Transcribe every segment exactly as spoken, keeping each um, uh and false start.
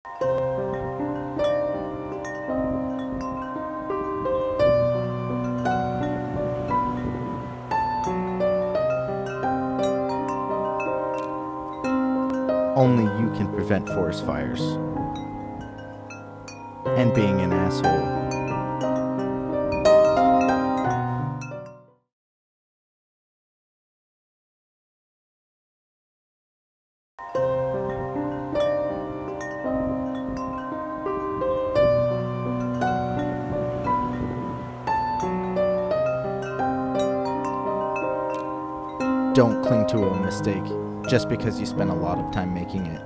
Only you can prevent forest fires. And being an asshole. Don't cling to a mistake just because you spent a lot of time making it.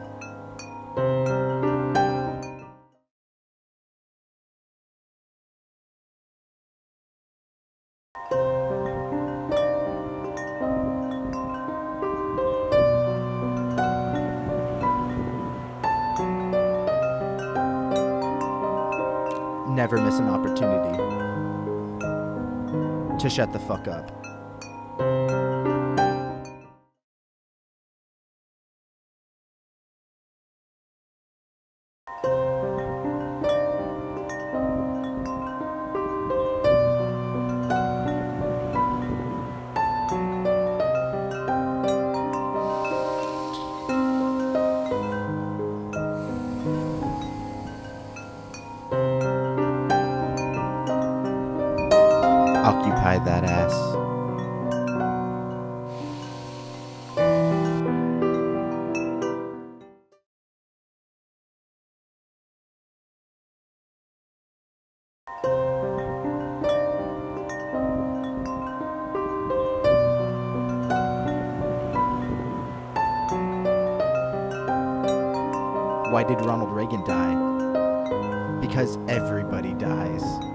Never miss an opportunity to shut the fuck up. Occupy that ass. Why did Ronald Reagan die? Because everybody dies.